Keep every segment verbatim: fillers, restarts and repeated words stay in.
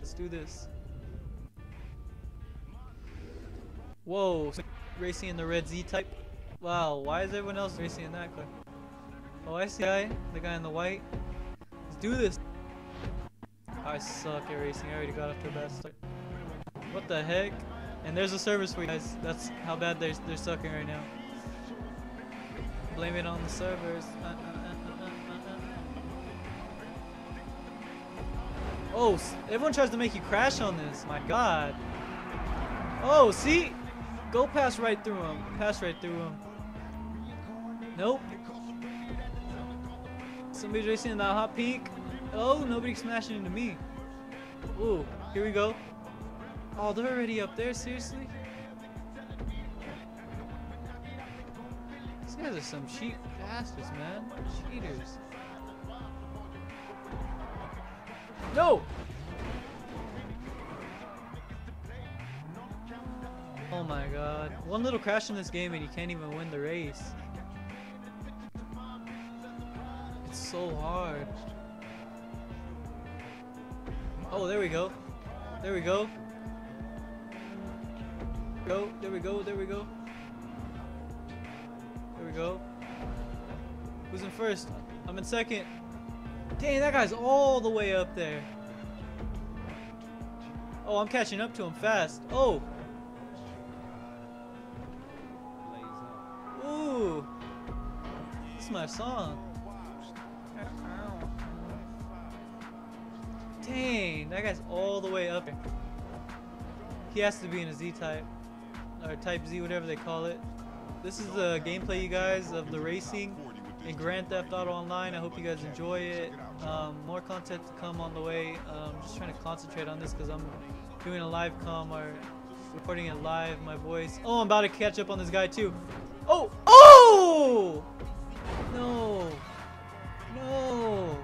Let's do this. Whoa, racing in the red Z type. Wow, why is everyone else racing in that car? Oh, I see the guy, the guy in the white. Let's do this. I suck at racing. I already got off to a bad start. What the heck? And there's a service for you guys. That's how bad they're, they're sucking right now. Blame it on the servers. Uh, uh, uh, uh, uh, uh. Oh, everyone tries to make you crash on this. My God. Oh, see? Go pass right through him. Pass right through him. Nope. Somebody's racing in that hot pink. Oh, nobody's smashing into me. Ooh, here we go. Oh, they're already up there, seriously? These guys are some cheap bastards, man. Cheaters. No! Oh my God. One little crash in this game and you can't even win the race. It's so hard. Oh, there we go. There we go. Go. There we go. There we go. There we go. Who's in first? I'm in second. Dang, that guy's all the way up there. Oh, I'm catching up to him fast. Oh. Ooh. This is my song. Dang, that guy's all the way up there. He has to be in a Z type. Or type Z, whatever they call it. This is the gameplay, you guys, of the racing in Grand Theft Auto Online. I hope you guys enjoy it. Um, more content to come on the way. Um, just trying to concentrate on this because I'm doing a live com or recording it live, my voice. Oh, I'm about to catch up on this guy too. Oh! Oh! No. No.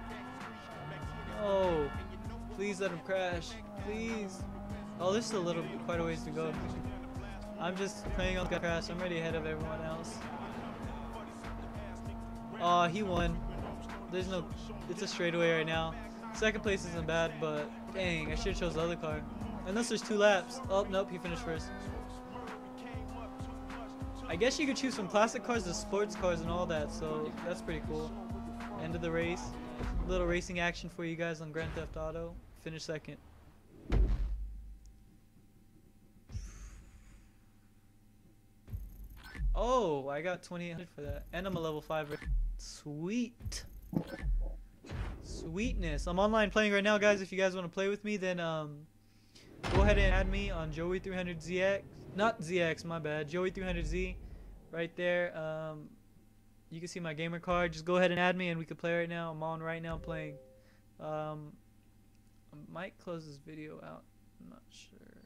No. Please let him crash. Please. Oh, there's still a little, quite a ways to go. I'm just praying on the crash. I'm already ahead of everyone else. Aw, oh, he won. There's no, it's a straightaway right now. Second place isn't bad, but dang, I should have chose the other car. Unless there's two laps. Oh, nope, he finished first. I guess you could choose from classic cars to sports cars and all that, so that's pretty cool. End of the race. Little racing action for you guys on Grand Theft Auto. Finish second. Oh, I got twenty-eight hundred for that. And I'm a level five. Sweet. Sweetness. I'm online playing right now, guys. If you guys want to play with me, then um, go ahead and add me on Joey three hundred Z X. Not Z X, my bad. Joey three hundred Z. Right there. Um, you can see my gamer card. Just go ahead and add me and we can play right now. I'm on right now playing. Um, I might close this video out. I'm not sure.